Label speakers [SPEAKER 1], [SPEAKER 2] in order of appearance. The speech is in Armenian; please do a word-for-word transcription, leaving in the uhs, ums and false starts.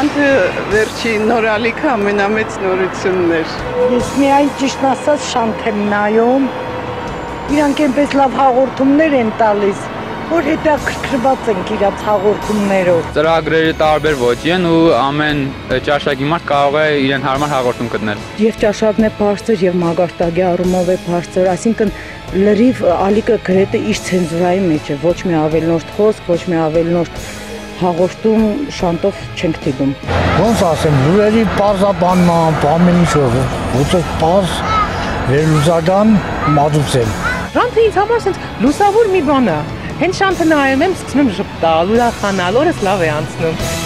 [SPEAKER 1] Շանթը վերջի նորալիքը ամենամեծ նորությունն էր։
[SPEAKER 2] Ես միայն ճիշտն ասած Շանթ եմ նայում, իրանք այնպես լավ հաղորդումներ են տալիս, որ հետաքրքրված ենք իրաց հաղորդումներով։
[SPEAKER 3] Ծրագրերը տարբեր ոճի են ու ամեն ճաշակի մարդ կարող է իրեն հարմար հաղորդում գտնել։
[SPEAKER 2] Եվ ճաշակն է բարձր եւ մագարտագի առումով է բարձր, այսինքն լրիվ ալիկը գրեթե իր ցենզուրայի մեջ է, ոչ մի ավելնորդ խոսք, ոչ մի ավելնորդ հաղորդում Շանթով չենք դիտում։
[SPEAKER 4] Ոնց ասեմ, լուրերի պարզաբանման, ամեն ինչով, ոչ պարզ վերլուծական մատուցել։
[SPEAKER 5] Շանթը ինձ համար sense լուսավոր մի բան է։ Հենց Շանթը նայում եմ, սկսում եմ ժպտալ, ուրախանալ, օրս լավ է անցնում։